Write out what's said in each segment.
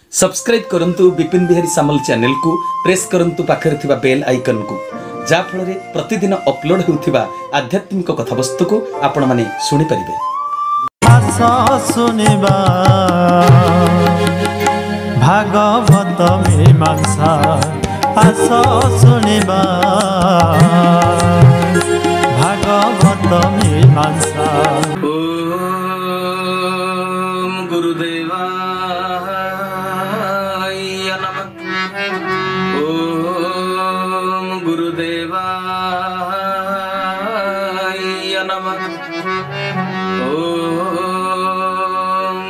Subscribe करंतु Bipin Bihari Samal channel को press करंतु पाखरे थिबा बेल आइकन को जा फଳରେ प्रतिदिन अपलोड होउथिबा आध्यात्मिक कथावस्तु को आपण माने सुनि परिबे। आशा सुनिबा भागवत मीमांसा आशा सुनिबा भागवत मीमांसा। ओम गुरुदेवा गुरुदेवाय नमः। ओम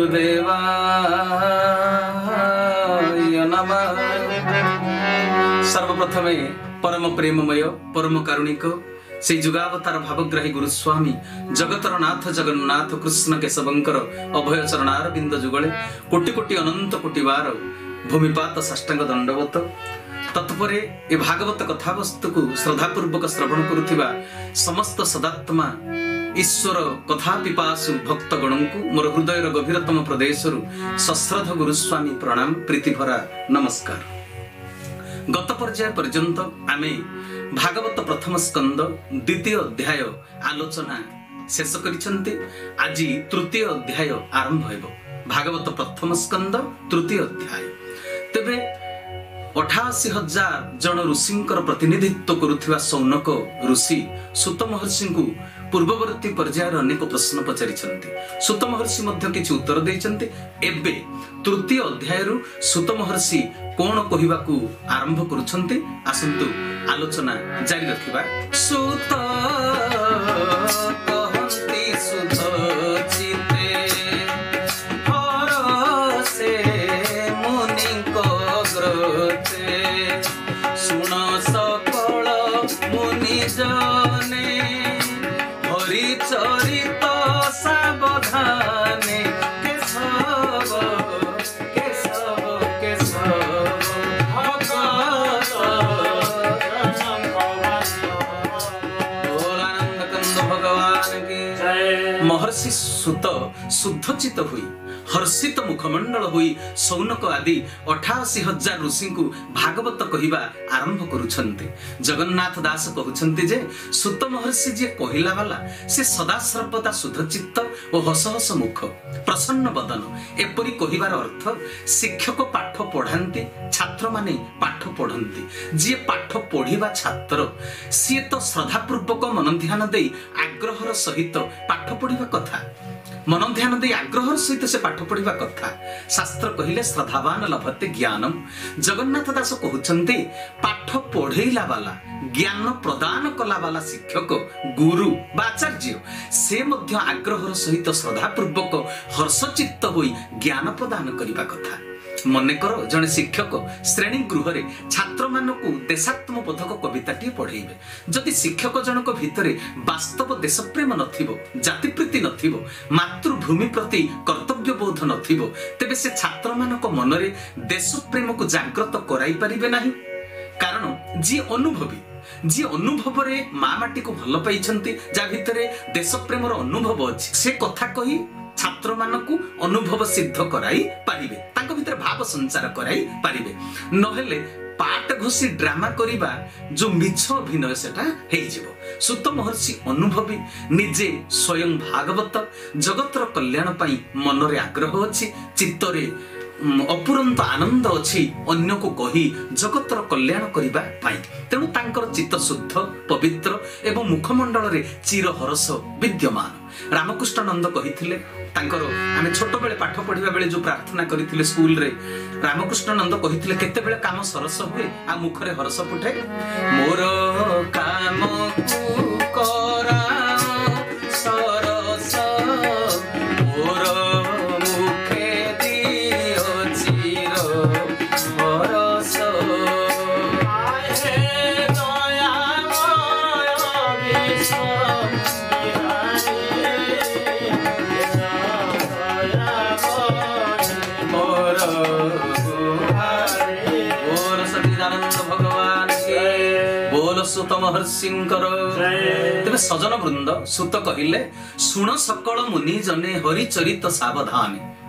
गुरुदेवाय नमः। सर्वप्रथमे परम प्रेममय परम कारुणिक से जुगावतार भावग्राही गुरुस्वामी जगतर नाथ जगन्नाथ कृष्ण केशवंकर अभय चरणार बिंद जुगले कोटि कोटि अनंत कोटि बार भूमिपात साष्टांग दंडवत। तत्परे ए भागवत कथावस्तु को श्रद्धापूर्वक श्रवण करुथिबा समस्त सदात्मा ईश्वर कथा पिपासु भक्तगण को मोर हृदय गभीरतम प्रदेशरु सश्रद्ध गुरुस्वामी प्रणाम प्रीतिभरा नमस्कार। गत पर्याय पर्यंत आमे भागवत प्रथम स्कंद द्वितीय अध्याय आलोचना शेष करिसंते। आज तृतीय अध्याय आरंभ हेबो। भागवत प्रथम स्कंद तृतीय अध्याय। तेबे 88,000 जन ऋषिंकर प्रतिनिधित्व करुथिबा सौनक ऋषि सुत महर्षि को पूर्ववर्ती पर्यायर अनेक प्रश्न पचारिछन्ति। सुत महर्षि मध्य किछि उत्तर दैछन्ति। एबे तृतीय अध्यायरु सुत महर्षि कोन कहिबाकू आरंभ करुछन्ति। आसंतु आलोचना जारी रखिबा। सुत कहन्ति सुत चिते हरसे मुनि को ग्रते सुन सकल मुनि जने हरि चरित सावधाने केशव केशव केशव भगत आनंद कंद भगवान की जय। महर्षि सुत शुद्धचित हुई हर्षित मुखमंडल हुई सौनक आदि 88,000 ऋषि को भागवत कहिबा आरंभ करुछन्ते। जगन्नाथ दास कहउछन्ते जे सुत महर्षि जे कहिला वाला से सदा सर्वदा शुद्धचित्त और हस हस मुख प्रसन्न बदन एपरि कहिबार अर्थ शिक्षक पाठ पढ़ांती छात्र माने पाठ पढ़ंती। जे पाठ पढ़िबा छात्र सी तो श्रद्धापूर्वक मन ध्यान दे आग्रहर सहित पाठ पढ़िबा कथा मन ध्यान दे आग्रहर सहित से पाठ पढ़िबा कथा। शास्त्र कहिले श्रद्धावान लभते ज्ञानम। जगन्नाथ दास कहउछन्ते पाठ पढ़ेला वाला ज्ञान प्रदान कला वाला शिक्षक गुरु बा आचार्य से मध्य आग्रहर सहित श्रद्धापूर्वक हर्षचित्त होई ज्ञान प्रदान करिबा कथा। मन कर जने शिक्षक श्रेणी गृह रे छात्र मानकु देशात्मबोधक कविताटी पढ़ेइबे। जदि शिक्षक जनक भितरे वास्तव देशप्रेम नथिबो जाति प्रीति नथिबो मातृभूमि प्रति कर्तव्य बोध नथिबो तेबे से छात्र मानक मनरे देशप्रेम को जागृत कराई परिबे नाही। कारण जी अनुभवी जी अनुभव रे माँ माटी को भल पाइछन्ति जा भितरे देशप्रेमर अनुभव अछि से कथा कही छात्र मानकु अनुभव सिद्ध कराई पारिबे तांको भितर भाव संचार कराई पारिबे। नहेले पाट घोषी ड्रामा करिबा जो मिछ अभिनय सेटा हेइ जिवो। सुत महर्षि अनुभवी निजे स्वयं भागवत जगतर कल्याण पई मनरे आग्रह अछि चित्तरे अपुरंत आनंद अछि अन्य को कही जगतर कल्याण करिबा पाई। तेणु तांकर चित्त शुद्ध पवित्र एवं मुखमंडल रे चिर हरस विद्यमान। रामकृष्ण नंद कहिथिले तांकर आमे छोट बेले पाठ पढ़िबा बेले जो प्रार्थना करिथिले स्कूल रे रामकृष्ण नंद कहिथिले केते बेले काम सरस हुए आ मुखरे हरस फुटे। मोर काम कु करा सरस मोर मुखे दियो चिर हरस आए दयामय विश्व सुत महर्षिंकर। तेबे सजन वृंद सुत कहिले सुन सकल मुनि जने हरि चरित सावधान।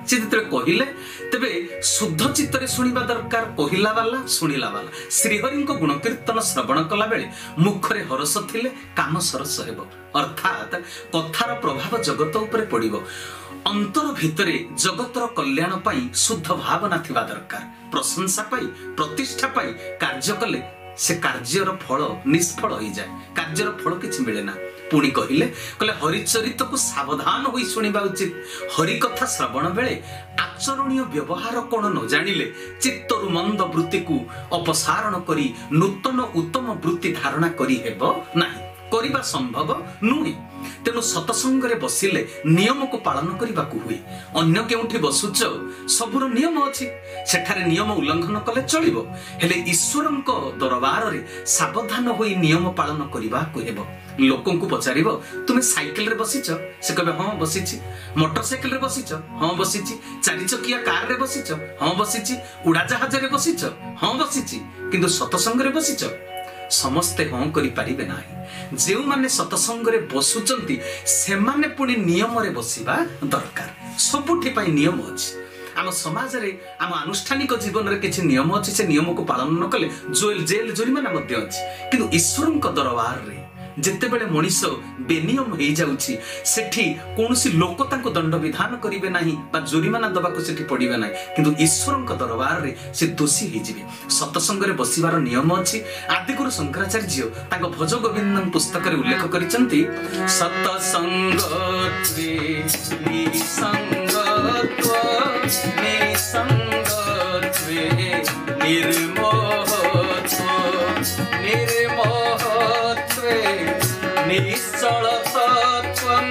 से जिते कहले तेबे शुद्ध चित्तरे शुणिबा दरकार कहला वाला शुणिला वाला श्रीहरि गुण कीर्तन श्रवण कला बेले मुखरे हरस थिले काम सरस हेबो अर्थात कथार प्रभाव जगत उपरे पड़िबो अंतर भितरे जगतर कल्याण पाई शुद्ध भावना थिबा दरकार प्रशंसा पाई प्रतिष्ठा पाई कार्य कले से कार्यर फल निष्फल हो जाए कार्यर फल किछि मिले ना पुणी कहले हरिचरित को सावधान होई सुनिबा उचित हरि कथा श्रवण बेले आचरणीय व्यवहार कोन न जानिले चित्तरु मंद वृत्ति को अपसारण करी नूतन उत्तम वृत्ति धारणा करी हेबो नाही करिबा संभव नुहे तेणु सतसंगरे बसिले नियम को पालन करने हुए अन्य केउठी बसुच सबुर नियम अच्छी सेठारे नियम उल्लंघन कले चलिबो हेले ईश्वरंक दरबार रे सावधान होई नियम पालन करने हेबो लोकन को पचारिबो तुमे साइकिल रे बसिच से कहबे हां बसिछि मोटरसाइकिल रे बसिच हां बसिछि चारि चकिया कार रे बसिच हां बसिछि उड़ाजहाज रे बसिच हां बसिछि किंतु सतसंग रे बसिच समस्ते हाँ करि पारिबे नाही जे माने सतसंग रे बसुचंती से माने पुणी नियम रे बसिबा दरकार सबुठी पाई नियम अछि आम समाज रे आम आनुष्ठानिक जीवन रे किछि नियम अछि से नियम को पालन न कले जेल जुरिमाना मध्य अछि किंतु ईश्वरंक दरबार रे जेते बेले मनीष बेनियम हो जाउछि सेठी कोनसी लोक तांको दंड विधान करिवे नाही बा जुरिमाना दबा को सेठी पड़िबे नाही किंतु ईश्वरंक दरबार रे से दोषी हो जिवे सतसंग रे बसिबार नियम अछि आदिगुरु शंकराचार्य तांको भज गोविंदम पुस्तक रे उल्लेख करिसंती सतसंगत्वे निसंगत्व निसंगत्वे निर्मोहत्व निर्मोहत्वे निश्चलतत्वं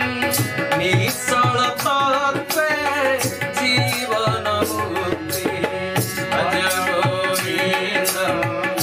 निश्चलतत्वे जीवन मुक्ति भज गोविन्दं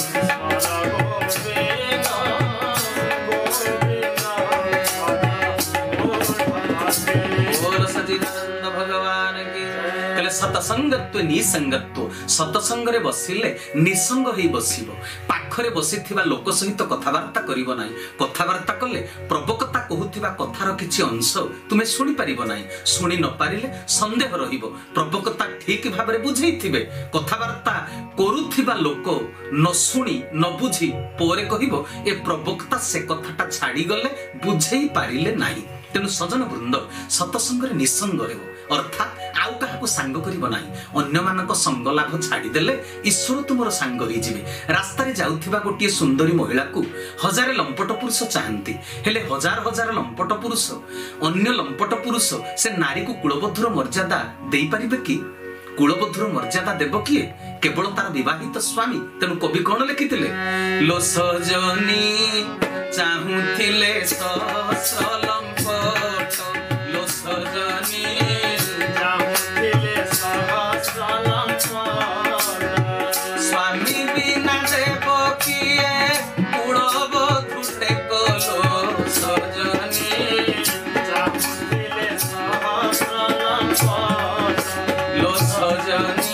बोल सच्चिदानंद भगवान की कले सतसंगत्व निसंगत्व सतसंग रे बसिले निसंग होई बसिबो पाखरे बसिथिबा लोक सहित कथावार्ता करिवो नाही कथावार्ता कले प्रवक्ता कहूथिबा कथार किछि अंश तुमे सुनि परिबो नाही सुनि न पारिले संदेह रहिबो प्रवक्ता ठीक भाबरे बुझैथिबे कथावार्ता करूथिबा लोक न सुनि न बुझी पोरे कहिबो ए प्रवक्ता से कथाटा छाडी गले बुझै पारिले नाही तेनु सजन वृंद सतसंग रे निसंग हेबो अर्थात आउ काहाकू सांग करिबो नाही अन्य मानक संग लाभ छाडी देले ईश्वर तुमर सांग होई जिवे रास्ता रे जाउथिबा गोटिए सुंदरी महिला को हजार लंपट पुरुष चाहंती हेले हजार हजार लंपट पुरुष अन्य लंपट पुरुष से नारी को कुलबद्धर मर्यादा देई परिबे कि कुलबद्धर मर्यादा देबो किए केवल तार विवाहित स्वामी तेनु कवि कोन लिखिथिले लो सजनी चाहुथिले सहस्र लंपट लो सजनी चाहुथिले सहस्र लंपट स्वामी बिना देबो किए कुलबद्धु टेकलो सजनी चाहुथिले सहस्र लंपट लो सजनी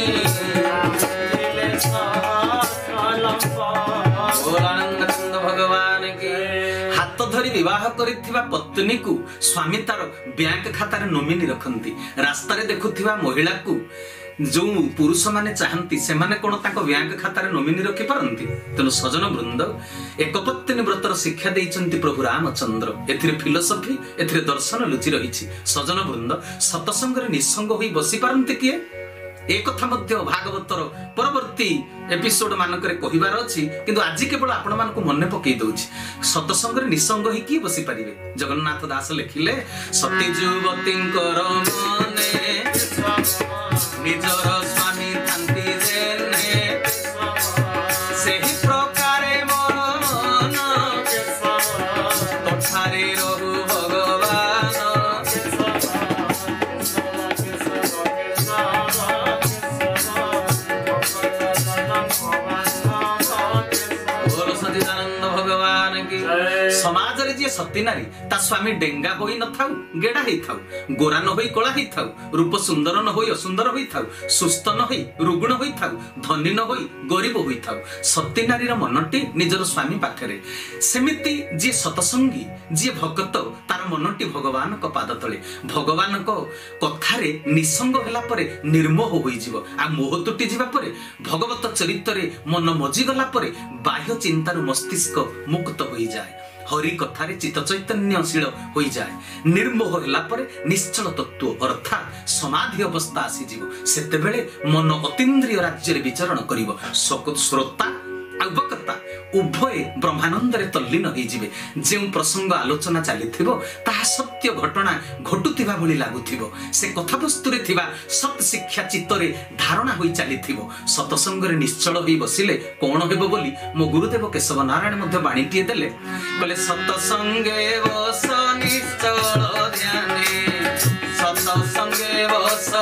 भगवान के हाथ धरी विवाह करिथिबा पत्नी को स्वामी तार बैंक खाता रे नोमिनी रखंती रास्ता रे देखुथिबा महिला को जो पुरुष माने चाहंती से माने कोन ताको बैंक खाता रे नोमिनी रखि परंती तेनु सजन वृंद एकपत्नी व्रतर शिक्षा देइचंती प्रभु रामचंद्र एथिरे फिलोसफी एथिरे दर्शन लुचि रहिछि सजन वृंद सतसंग रे निसंग होई बसि परंती किए एक कथा मध्य भागवतर परवर्ती एपिसोड मानकरे कहिबार अछि किंतु आज केवल आपण मानको मने पकई दउछि सतसंग रे निसंग होई की बसि परिबे जगन्नाथ दास लिखिले सती युवतींकर मने निजर स्वामी थांती जेने सेहि प्रकारे मन तोठारे रहु भगवान समाज ସତରେ ଯିଏ ସତୀ ନାରୀ ତା ସ୍ୱାମୀ ଡେଙ୍ଗା ହୋଇ ନଥାଉ ଗେଡା ହେଇଥାଉ, ଗୋରା ନ ହୋଇ କଳା ହେଇଥାଉ, ରୂପ ସୁନ୍ଦର ନ ହୋଇ ଅସୁନ୍ଦର ହୋଇଥାଉ, ସୁସ୍ଥ ନ ହୋଇ ରୁଗୁଣ ହୋଇଥାଉ, ଧନୀ ନ ହୋଇ ଗରିବ ହୋଇଥାଉ, ସତୀ ନାରୀର ମନଟି ନିଜର ସ୍ୱାମୀ ପାଖରେ। ସେମିତି ଯିଏ ସତସଙ୍ଗୀ, ଯିଏ ଭଗତ, ତାର ମନଟି ଭଗବାନଙ୍କ ପାଦ ତଳେ। ଭଗବାନଙ୍କ କଥାରେ ନିସଙ୍ଗ ହେଲା ପରେ ନିର୍ମୋହ ହୋଇଯିବ। ଆଉ ମୋହ ତୁଟି ଯିବା ପରେ, ଭଗବତ ଚରିତ୍ରରେ ମନ ମଜିଗଲା ପରେ ବାହ୍ୟ ଚିନ୍ତାରୁ ମସ୍ତିଷ୍କ ମୁକ୍ତ ହୋଇଯାଏ। ହରି କଥାରେ ଚିତ୍ତ ଚୈତନ୍ୟଶୀଳ ହୋଇଯାଏ। ନିର୍ମୋହ ହେଲା ପରେ ନିଶ୍ଚଳ ତତ୍ତ୍ୱ ଅର୍ଥାତ୍ ସମାଧି ଅବସ୍ଥା ଆସିଯିବ। ସେତେବେଳେ ମନ ଅତୀନ୍ଦ୍ରିୟ ରାଜ୍ୟରେ ବିଚରଣ କରିବ। ଶ୍ରୋତା ଆଉ ବକ୍ତା ଉଭୟ ବ୍ରହ୍ମାନନ୍ଦରେ ତଲ୍ଲୀନ ହେଇଯିବେ। ଯେଉଁ ପ୍ରସଙ୍ଗ ଆଲୋଚନା ଚାଲିଥିବ ତାହା ସତ୍ୟ ଘଟଣା ଘଟୁଥିବା ଭଳି ଲାଗୁଥିବ। ସେ କଥାବସ୍ତୁରେ ଥିବା ସତ୍ ଶିକ୍ଷା ଚିତ୍ତରେ ଧାରଣା ହୋଇ ଚାଲିଥିବ। ସତସଙ୍ଗରେ ନିଶ୍ଚଳ ହୋଇ ବସିଲେ କଣ ହେବ ବୋଲି ମୋ ଗୁରୁଦେବ କେଶବ ନାରାୟଣ ମଧ୍ୟ ବାଣୀଟିଏ ଦେଲେ। କହିଲେ ସତସଙ୍ଗେ ବସ ନିଶ୍ଚଳ ଧ୍ୟାନେ, ସତସଙ୍ଗେ ବସ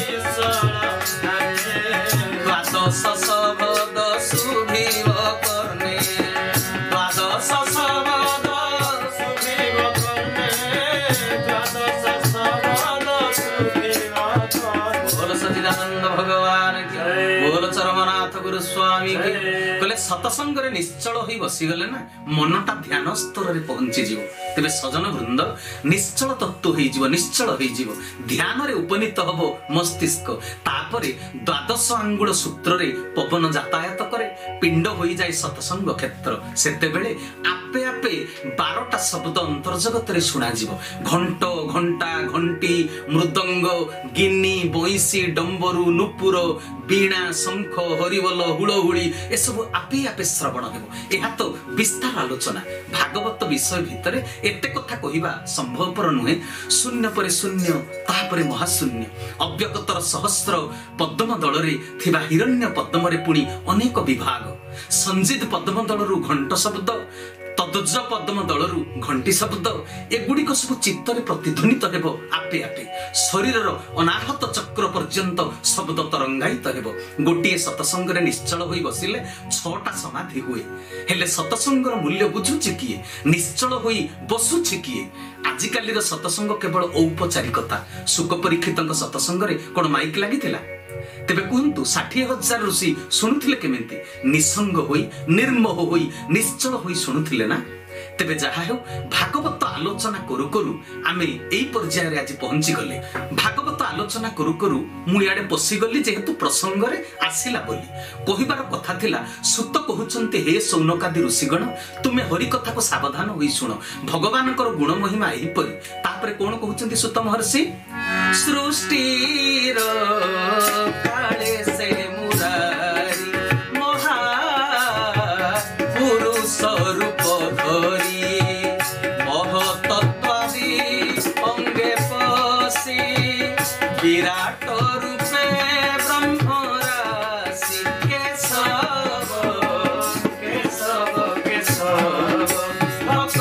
ଦ୍ୱାଦଶ ଶବଦ ଶୁଭିବ କର୍ଣ୍ଣେ, ଦ୍ୱାଦଶ ଶବଦ ଶୁଭିବ କର୍ଣ୍ଣେ, ଦ୍ୱାଦଶ ଶବଦ ଶୁଭିବ କର୍ଣ୍ଣେ। ବୋଲ ସଚ୍ଚିଦାନନ୍ଦ ଭଗବାନ କି, ବୋଲ ଚରମନାଥ ଗୁରୁ ସ୍ୱାମୀ କି। କହିଲେ ସତସଙ୍ଗରେ ନିଶ୍ଚଳ ହୋଇ ବସିଗଲେ ନା ମନଟା ଧ୍ୟାନ ସ୍ତରରେ ପହଞ୍ଚିଯିବ। ତେବେ ସଜନ ବୃନ୍ଦ ନିଶ୍ଚଳ ତତ୍ତ୍ୱ ହେଇଯିବ, ନିଶ୍ଚଳ ହେଇଯିବ। ଧ୍ୟାନରେ ଉପନୀତ ହବ ମସ୍ତିଷ୍କ। ତାପରେ ଦ୍ୱାଦଶ ଆଙ୍ଗୁଳ ସୂତ୍ରରେ ପବନ ଯାତାୟାତ କରେ, ପିଣ୍ଡ ହୋଇଯାଏ ସତସଙ୍ଗ କ୍ଷେତ୍ର। ସେତେବେଳେ ଆପେ ଆପେ 12ଟା ଶବ୍ଦ ଅନ୍ତର୍ଜଗତରେ ଶୁଣାଯିବ। ଘଣ୍ଟ, ଘଣ୍ଟା, ଘଣ୍ଟି, ମୃଦଙ୍ଗ, ଗିନି, ବଇଁଶୀ, ଡମ୍ବରୁ, ନୁପୁର, ବୀଣା, ଶଙ୍ଖ, ହରିବୋଲ, ହୁଳହୁଳି ଏସବୁ ଆପେ ଆପେ ଶ୍ରବଣ ହେବ। ଏହା ତ ବିସ୍ତାର ଆଲୋଚନା। ଭାଗବତ ବିଷୟ ଭିତରେ ଏତେ କଥା କହିବା ସମ୍ଭବପର ନୁହେଁ। ଶୂନ୍ୟ ପରେ ଶୂନ୍ୟ, ତାହାପରେ ମହାଶୂନ୍ୟ। ଅବ୍ୟକ୍ତର ସହସ୍ର ପଦ୍ମ ଦଳରେ ଥିବା ହିରଣ୍ୟ ପଦ୍ମରେ ପୁଣି ଅନେକ ବିଭାଗ। ସଞ୍ଜିତ ପଦ୍ମ ଦଳରୁ ଘଣ୍ଟ ଶବ୍ଦ, ତଦୁଜ ପଦ୍ମ ଦଳରୁ ଘଣ୍ଟି ଶବ୍ଦ, ଏଗୁଡିକ ସବୁ ଚିତ୍ତରେ ପ୍ରତିଧ୍ୱନିତ ହେବ ଆପେ ଆପେ। ଶରୀରର ଅନାହତ ଚକ୍ର ପର୍ଯ୍ୟନ୍ତ ଶବ୍ଦ ତରଙ୍ଗାୟିତ ହେବ। ଗୋଟିଏ ସତସଙ୍ଗରେ ନିଶ୍ଚଳ ହୋଇ ବସିଲେ 6ଟା ସମାଧି ହୁଏ। ହେଲେ ସତସଙ୍ଗର ମୂଲ୍ୟ ବୁଝୁଛି କିଏ? ନିଶ୍ଚଳ ହୋଇ ବସୁଛି କିଏ? ଆଜିକାଲିର ସତସଙ୍ଗ କେବଳ ଔପଚାରିକତା। ଶୁକ ପରୀକ୍ଷିତଙ୍କ ସତସଙ୍ଗରେ କଣ ମାଇକ୍ ଲାଗିଥିଲା? ତେବେ କୁହନ୍ତୁ 60,000 ଋଷି ଶୁଣୁଥିଲେ କେମିତି? ନିସଙ୍ଗ ହୋଇ, ନିର୍ମୋହ ହୋଇ, ନିଶ୍ଚଳ ହୋଇ ଶୁଣୁଥିଲେ ନା? ତେବେ ଯାହା ହେଉ, ଭାଗବତ ଆଲୋଚନା କରୁ କରୁ ଆମେ ଏଇ ପର୍ଯ୍ୟାୟରେ ଆଜି ପହଞ୍ଚିଗଲେ। ଭାଗବତ ଆଲୋଚନା କରୁ କରୁ ମୁଁ ଇଆଡେ ପଶିଗଲି ଯେହେତୁ ପ୍ରସଙ୍ଗରେ ଆସିଲା ବୋଲି। କହିବାର କଥା ଥିଲା, ସୁତ କହୁଛନ୍ତି ହେ ସୌନକାଦି ଋଷିଗଣ, ତୁମେ ହରି କଥାକୁ ସାବଧାନ ହୋଇ ଶୁଣ। ଭଗବାନଙ୍କର ଗୁଣ ମହିମା ଏହିପରି। ତାପରେ କଣ କହୁଛନ୍ତି ସୁତ ମହର୍ଷି? ସୃଷ୍ଟିର କାଳେ ସେ ମୁରାରି ମହା ପୁରୁଷ ରୂପ ଧରି ମହତତ୍ୱାଦି ଅଙ୍ଗେ ପଶି ବିରାଟ ରୂପେ ବ୍ରହ୍ମ ରାଶି କେଶବ କେଶବ କେଶବ ଭକ୍ତ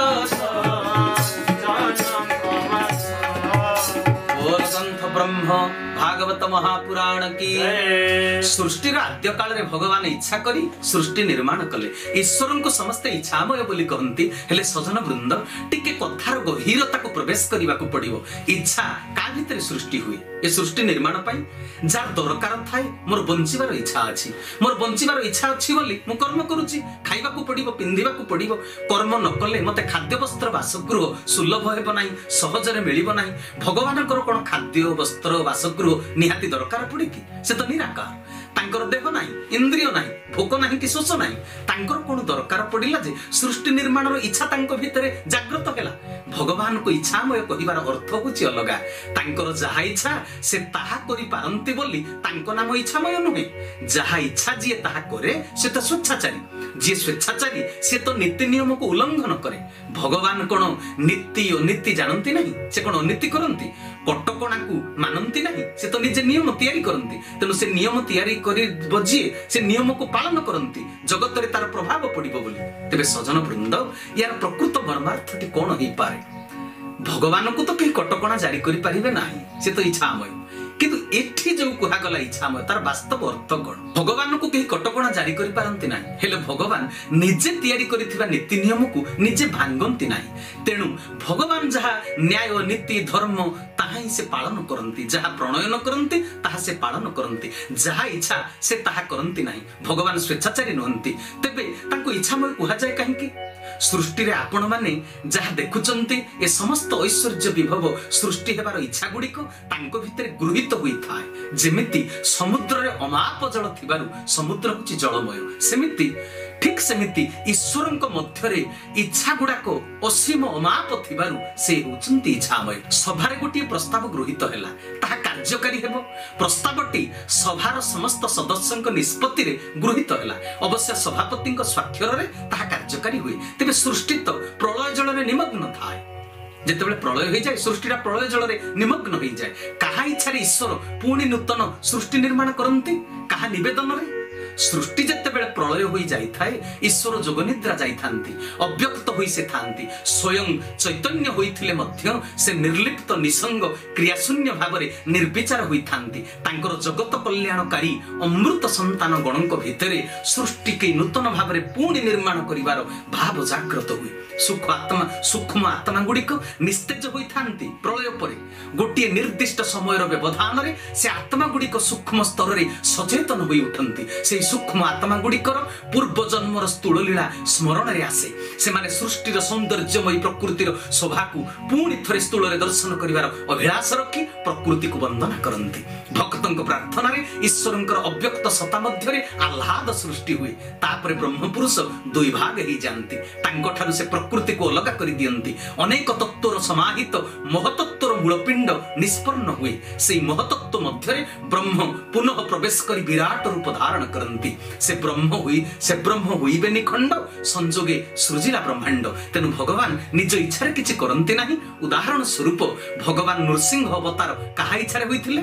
ब्रह्म भागवत महापुराण की। सृष्टि आद्य काल रे भगवान इच्छा करी सृष्टि निर्माण कले। ईश्वर को समस्ते इच्छामय बोली कहती। हेले सजन वृंद टिके कथार गहीरता को प्रवेश करने को पड़िबो। इच्छा का भितर सृष्टि हुए? ए सृष्टि निर्माण पाई जार दरकार थाए मोर बंचिबार इच्छा अछि। मोर बंचिबार इच्छा अछि बोली मु कर्म करूची। खाइबा को पड़िबो, पिंधिबा को पड़िबो। कर्म न कले मते खाद्य वस्त्र बासगृह सुलभ हेबो नाही, सहजरे मिलिबो नाही। भगवानकर कोन खाद्य वस्त्र बासगृह निहाती दरकार पड़े कि? से तो निराकार। तांकर देह नाही, इंद्रिय नाही, भोक नाही कि शोष नाही। तांकर कोन दरकार पड़िला जे सृष्टि निर्माणर इच्छा तांको भितरे जागृत हेला। भगवान को इच्छामय कहिबार अर्थ होची अलगा। तांकर जहा इच्छा से ताहा करि पारंती बोली तांको नाम इच्छामय नुहे। जहा इच्छा जे ताहा करे से तो स्वेच्छाचारी। जे स्वेच्छाचारी से तो नीति नियम को उल्लंघन करे। भगवान कोन नीति अनीति जानती नहीं, से कोन अनीति करंती। कटकणा को मानती नहीं, से तो निजे नियम तैयारी करंती। तेनु से नियम तैयारी करी बजिए से नियम को पालन करंती। जगत रे तार प्रभाव पड़िबो बोली। तेबे सजन वृंद यार प्रकृत मर्मार्थटी कोन होई पारे? भगवान को तो कहीं कटकणा जारी करि परिबे नाही, से तो इच्छामय। किंतु एठी जो कुहागला इच्छामय तार वास्तव अर्थ कौन भगवान को कहीं कटकणा जारी करि पारंती ना हेले भगवान निजे तैयारी करिथिबा नीति नियम को निजे भांगंती ना तेणु भगवान जहा न्याय नीति धर्म ताहा ही से पालन करंती जहा प्रणयन करंती ताहा से पालन करंती जहा इच्छा से ताहा करंती नाही भगवान स्वेच्छाचारी नहंती तेबे तांको इच्छामय कुहा जाय काहे कि सृष्टि रे आपण माने जहा देखुचंती ए समस्त ऐश्वर्य विभव सृष्टि हेबार इच्छा गुडी को तांको भितरे गृहीत होई थाए जेमिति समुद्र रे अमाप जल थिबारु समुद्र होची जलमय सेमिति ठीक सेमिति ईश्वरंक मध्यरे इच्छा गुडाको असीम अमाप थिबारु से होचंती इच्छामय सभारे गोटी प्रस्ताव गृहीत हैला ताहा कार्यकारी हेबो प्रस्तावटी सभार समस्त सदस्यंक निष्पत्ति रे गृहीत हैला अवश्य सभापतिंक स्वाक्षर रे ताहा कार्यकारी हुए तेबे सृष्टि तो प्रलय जल रे निमग्न थाए जेतेबेले प्रलय हो जाए सृष्टिटा प्रलय जल रे निमग्न हो जाए कहा इच्छा रे ईश्वर पुणी नूतन सृष्टि निर्माण करंती कहा निवेदन रे सृष्टि जेतेबेले प्रलय होई जाई थाए ईश्वर जोगनिद्रा जाई थांती अव्यक्त होई से थांती स्वयं चैतन्य होइथिले मध्य से निर्लिप्त निसंग क्रियाशून्य भावरे निर्विचार होई थांती तांकर जगत कल्याणकारी अमृत संतान गणक भितरे सृष्टि के नूतन भावरे पुणी निर्माण करिवार भाव जागृत हुई सूक्ष्म आत्मा गुड़िक निस्तेज होई थांती प्रलय परे गोटे निर्दिष्ट समयर व्यवधान रे से आत्मा गुड़िक सूक्ष्म स्तर रे सचेतन होई उठंती से सूक्ष्म आत्मा गुड़िकर पूर्व जन्मर स्थूल लीला स्मरण रे आसे से माने सृष्टिर सौंदर्यमयी प्रकृतिर शोभा को पुणी थरे स्थूल रे दर्शन करिवार अभिलाष रखी प्रकृति को वंदना करंती भक्तंक प्रार्थना रे ईश्वरंकर अव्यक्त सत्ता मध्य रे आह्लाद सृष्टि हुए तापरे ब्रह्म पुरुष दुई भाग ही जानती तांको ठारु से प्रकृति को अलग कर दियंती अनेक तत्वर समाहित महतत्वर मूलपिंड निष्पन्न हुए से महतत्व मध्य रे ब्रह्म पुनः प्रवेश कर विराट रूप धारण करंती से ब्रह्म हुईबे निखंड संजोगे सृजिला ब्रह्मांड तेनु भगवान निज इच्छा रे किछि करंती नाही उदाहरण स्वरूप भगवान नृसिंह अवतार कहा इच्छा रे होइथिले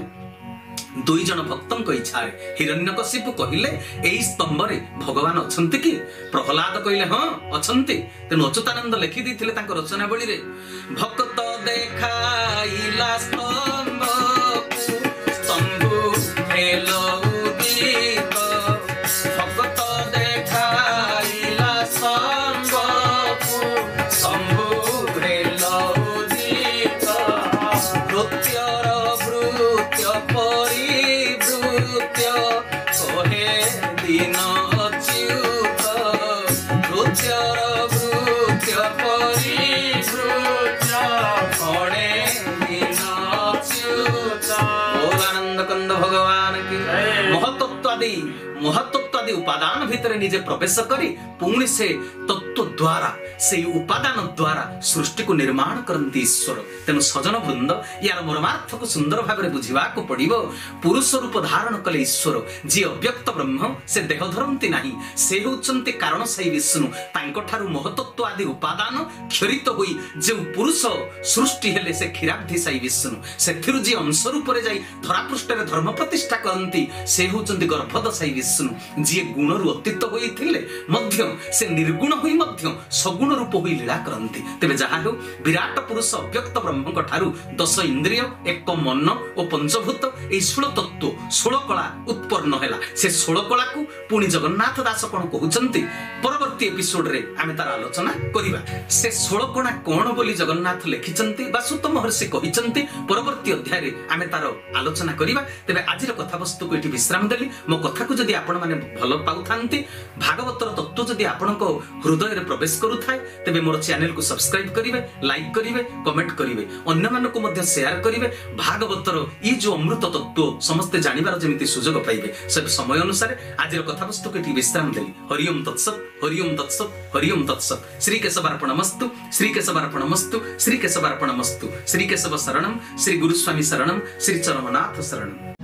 दुई जन भक्तंक इच्छा रे हिरण्यकशिपु कहिले एई स्तंभ रे भगवान अछंती कि प्रहलाद कहिले हां अछंती तेनु अच्युतानंद लिखि दिथिले तांको रचनावली रे भक्त देखाइला स्तंभ स्तंभु हेलो उदित भक्त देखाइला स्तंभ स्तंभु हेलो उदित नृत्यर वृत्य परिवृत्य कहे दिन अच्युत नृत्यर वृत्य परिवृत्य कहे दिन अच्युत आनंद कंद भगवान की महत्त्व आदि उपादान भितर निजे प्रवेश करी पुणी से तत्व द्वारा से उपादान द्वारा सृष्टि को निर्माण करती ईश्वर तेणु सजन वृंद यार मर्मार्थ को सुंदर भाव में बुझा पड़ो पुरुष रूप धारण कले ईश्वर जी अव्यक्त ब्रह्म से देह धरती ना से होचंती कारण साई विष्णु तांको महतत्व आदि उपादान क्षरित हुई जो पुरुष सृष्टि हेले से क्षीराब्धि साई विष्णु से जी अंश रूप में जाई धरापृष्ठ में धर्म प्रतिष्ठा करती से होचंती गर्भद साई विष्णु जी गुण रु अतीत होइथिले मध्य से निर्गुण होई मध्य सगुण रूप होई लीला करंती तेबे जहा हो विराट पुरुष अव्यक्त ब्रह्मक ठारू 10 इंद्रिय एक मन और पंचभूत ए 16 तत्व 16 कला उत्पन्न हैला से 16 कला को पुणी जगन्नाथ दास कोन कहउचंती परवर्ती एपिसोड रे आमे तार आलोचना करिबा से 16 कणा कोन बोली जगन्नाथ लिखिचंती बा सुत महर्षि कहिचंती परवर्ती अध्याय रे आमे तार आलोचना करिबा तेबे आजिर कथा वस्तु को एठी विश्राम देली मो कथा को जदी आपण माने भलो पाउथांती भागवतर तत्व जदी आपनको हृदय रे प्रवेश करूथाय तेबे मोर चैनल को सब्सक्राइब करिवे लाइक करिवे कमेंट करिवे अन्य मानको मध्य शेयर करिवे भागवतर ई जो अमृत तत्व समस्त जानिबार जेमिति सुजोग पाइबे सब समय अनुसार आजिर कथा वस्तु को एठी विश्राम देली हरिओम तत्सत हरिओम तत्सत हरिओम तत्सत श्री केशवार्पणमस्तु श्री केशवार्पणमस्तु श्री केशवार्पणमस्तु श्री केशव शरणम श्री गुरुस्वामी शरणम श्री चरमनाथ शरणम।